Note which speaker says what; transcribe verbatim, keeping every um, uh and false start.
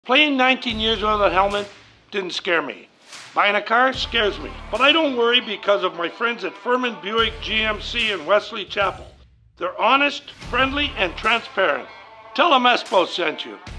Speaker 1: Playing nineteen years without a helmet didn't scare me. Buying a car scares me. But I don't worry because of my friends at Ferman Buick-G M C in Wesley Chapel. They're honest, friendly, and transparent. Tell them Esposito sent you.